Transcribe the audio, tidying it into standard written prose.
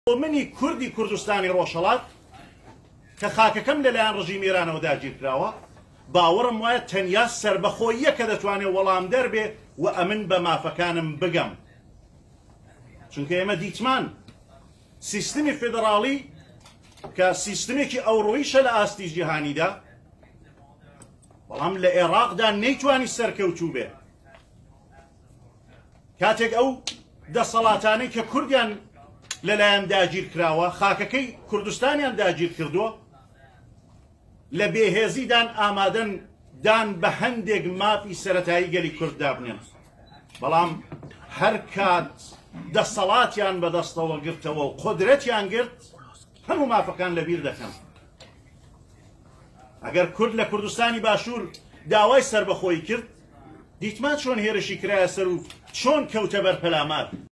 منی کوردی کوردستانی ڕۆژهەڵات کە خاکەکەم لەلایەن ڕژیمی ئێرانەوە داگیر کراوە باوەڕم وایە تەنیا سەربەخۆییە کە دەتوانێت وەڵام دەربێ و ئەمن بە مافەکانم بگەم چونکە ئێمە دیتمان سیستمی فێدراڵی کە سیستمێکی ئەوڕۆیشە لە ئاستی جیهانیدا بەڵام لە عێراقدا نەیتوانی سەرکەوتوو بێ کاتێک ئەو دەسەڵاتانەی کە کوردیان لەلایەن داگیر کراوە خاکەکەی کوردستانیان داگیر کردووە لە بێهێزیدان ئامادەن دان بە هەندێک مافی سەرەتایی گەلی کورد دابنێن بەڵام هەر کات دەسەڵاتیان بەدەستەوە گرتەوە و قودرەتیان گرت هەموو مافەکان لەبیر دەکەن ئەگەر کورد لە کوردستانی باشوور داوای سەربەخۆیی کرد دیتمان چۆن هێرشی کرایە سەر و چۆن کەوتە بەر پەلامار